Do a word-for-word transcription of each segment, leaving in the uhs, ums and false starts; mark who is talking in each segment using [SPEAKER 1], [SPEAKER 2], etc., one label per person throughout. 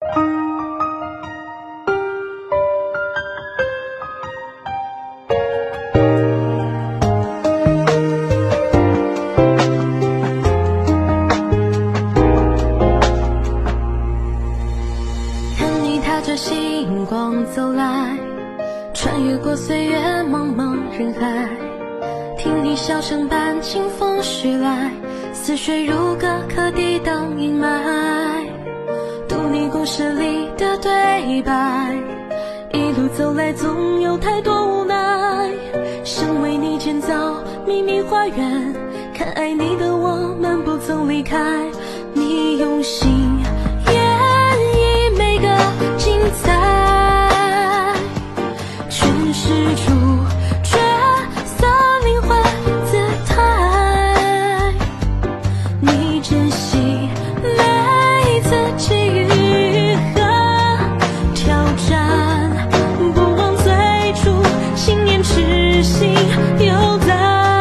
[SPEAKER 1] 看你踏着星光走来，穿越过岁月茫茫人海，听你笑声伴清风徐来，似水如歌可抵挡阴霾，读你故事里的对白，一路走来总有太多无奈，想为你建造秘密花园，看爱你的我们不曾离开，你用心演绎每个精彩，诠释出角色灵魂姿态，你珍惜每次机遇和挑战，不忘最初信念痴心犹在，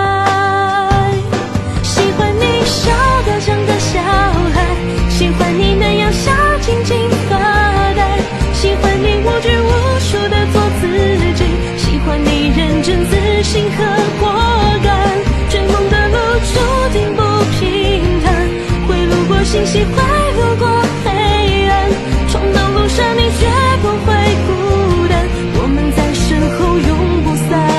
[SPEAKER 1] 喜欢你笑得像个小孩，喜欢你那样笑静静发呆，喜欢你无拘无束的做自己，喜欢你认真自信和果敢，追梦的路注定不平坦，会路过星星，会路过黑暗，闯荡路上你绝不会孤单，我们在身后永不散。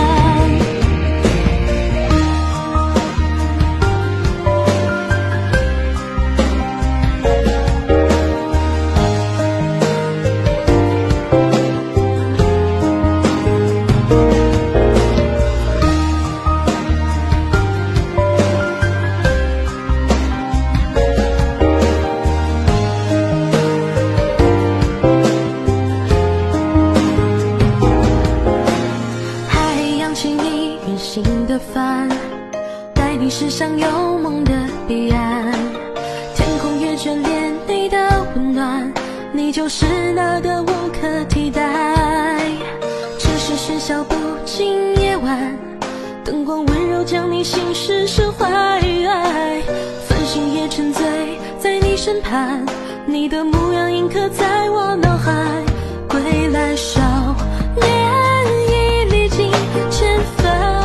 [SPEAKER 1] 带你驶向有梦的彼岸，天空也眷恋你的温暖，你就是那个无可替代，只是喧嚣不尽夜晚，灯光温柔将你心事释怀，繁星也沉醉在你身畔，你的模样印刻在我脑海，归来少年已历经千帆，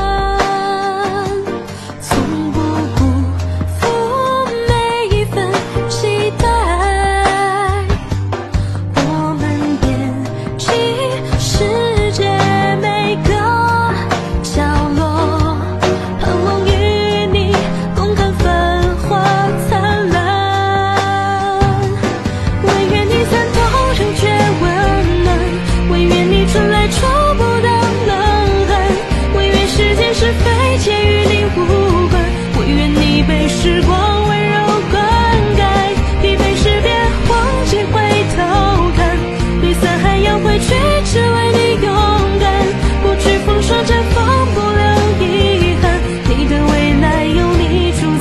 [SPEAKER 1] 被时光温柔灌溉，疲惫时别忘记回头看，绿色海洋会去只为你勇敢，过去风霜绽放不留遗憾，你的未来有你主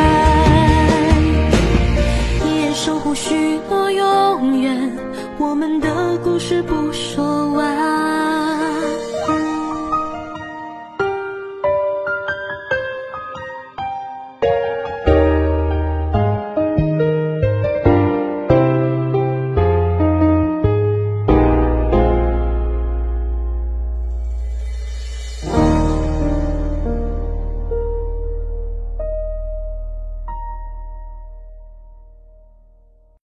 [SPEAKER 1] 宰，一眼守护许诺永远，我们的故事不说完。